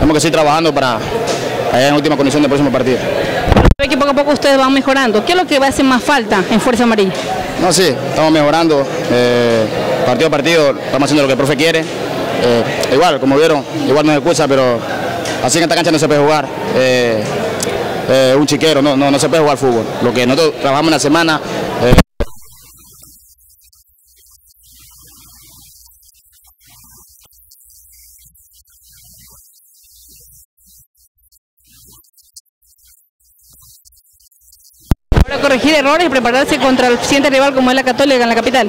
tenemos que seguir trabajando para allá en última condición del próximo partido. Creo que poco a poco ustedes van mejorando. ¿Qué es lo que va a hacer más falta en Fuerza Amarilla? No, sí, estamos mejorando, partido a partido, estamos haciendo lo que el profe quiere. Igual, como vieron, igual nos excusa, pero así en esta cancha no se puede jugar. Un chiquero, no se puede jugar fútbol. Lo que nosotros trabajamos en la semana. Para corregir errores y prepararse contra el siguiente rival como es la Católica en la capital.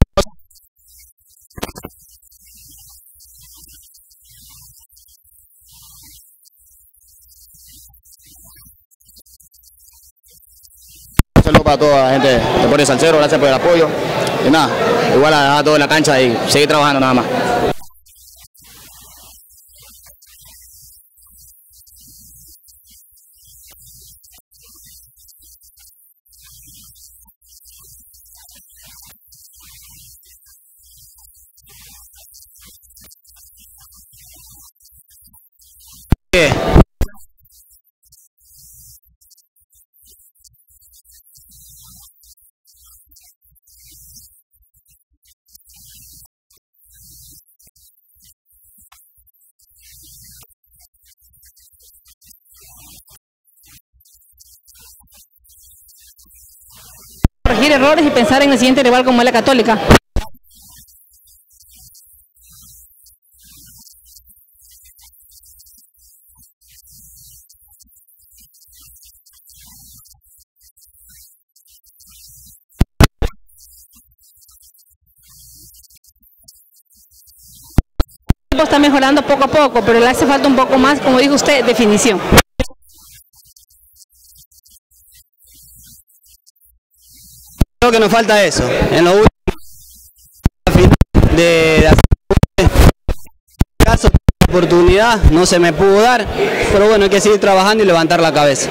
Un saludo para toda la gente de Deportes Salcero, gracias por el apoyo. Y nada, igual a dejar todo en la cancha y seguir trabajando nada más. Corregir errores y pensar en el siguiente rival como es la Católica. El equipo está mejorando poco a poco, pero le hace falta un poco más, como dijo usted, definición. Creo que nos falta eso. En lo último de hacer caso, oportunidad no se me pudo dar, pero bueno, hay que seguir trabajando y levantar la cabeza.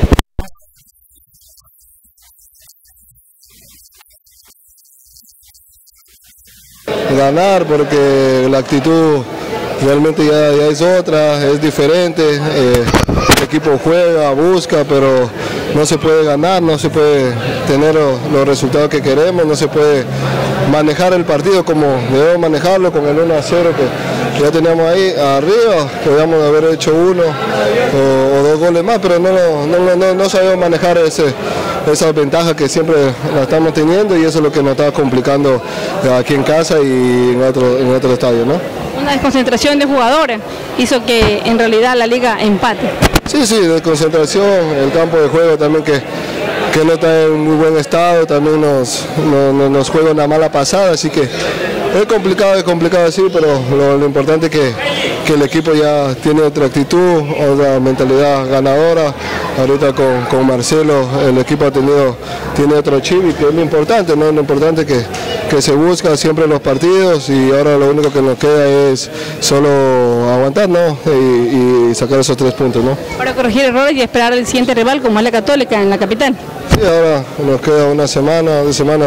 Ganar, porque la actitud realmente ya es otra, es diferente. El equipo juega, busca, pero no se puede ganar, no se puede tener los resultados que queremos, no se puede manejar el partido como debemos manejarlo, con el 1-0 que ya teníamos ahí arriba. Podíamos haber hecho uno o dos goles más, pero no sabemos manejar esa ventaja que siempre la estamos teniendo, y eso es lo que nos está complicando aquí en casa y en otro estadio, ¿no? Una desconcentración de jugadores hizo que en realidad la liga empate. Sí, desconcentración, el campo de juego también que no está en muy buen estado, también nos juega una mala pasada, así que es complicado sí, pero lo importante es que el equipo ya tiene otra actitud, otra mentalidad ganadora. Ahorita con Marcelo el equipo tiene otro chip, y que es lo importante, ¿no? Lo importante es que se busca siempre los partidos, y ahora lo único que nos queda es solo aguantar, ¿no? Y sacar esos 3 puntos, ¿no? Para corregir errores y esperar al siguiente rival como es la Católica en la capital. Sí, ahora nos queda una semana, 2 semanas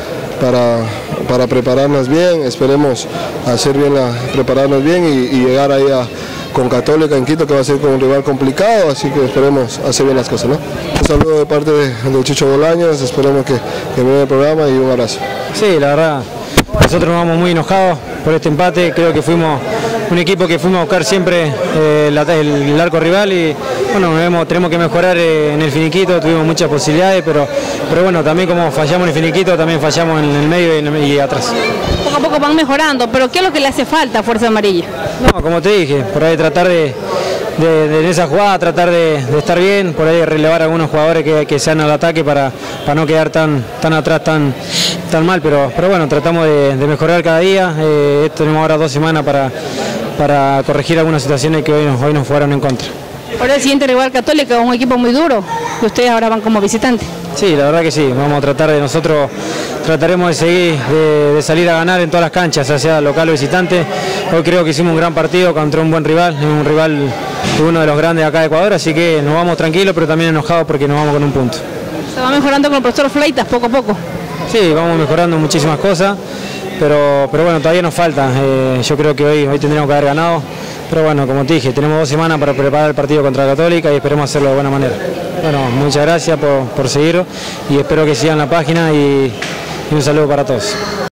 para prepararnos bien. Esperemos prepararnos bien y llegar ahí con Católica en Quito, que va a ser con un rival complicado, así que esperemos hacer bien las cosas, ¿no? Un saludo de parte de Chicho Bolaños, esperemos que vea el programa, y un abrazo. Sí, la verdad, nosotros nos vamos muy enojados por este empate. Creo que fuimos un equipo que fuimos a buscar siempre el arco rival, y bueno, tenemos que mejorar en el finiquito. Tuvimos muchas posibilidades, pero bueno, también como fallamos en el finiquito, también fallamos en el medio y atrás. Poco a poco van mejorando, pero ¿qué es lo que le hace falta a Fuerza Amarilla? No, como te dije, por ahí tratar de en esa jugada, tratar de estar bien, por ahí relevar a algunos jugadores que sean al ataque para no quedar tan atrás, tan mal, pero bueno, tratamos de mejorar cada día. Tenemos ahora 2 semanas para corregir algunas situaciones que hoy nos jugaron en contra. Ahora el siguiente rival Católica, un equipo muy duro, que ustedes ahora van como visitantes. Sí, la verdad que sí, vamos a trataremos de seguir, de salir a ganar en todas las canchas, ya sea local o visitante. Hoy creo que hicimos un gran partido contra un buen rival, uno de los grandes acá de Ecuador, así que nos vamos tranquilos, pero también enojados porque nos vamos con un punto. ¿Se va mejorando con el profesor Fleitas poco a poco? Sí, vamos mejorando muchísimas cosas, pero bueno, todavía nos falta. Yo creo que hoy tendríamos que haber ganado, pero bueno, como te dije, tenemos 2 semanas para preparar el partido contra Católica y esperemos hacerlo de buena manera. Bueno, muchas gracias por seguir y espero que sigan la página y un saludo para todos.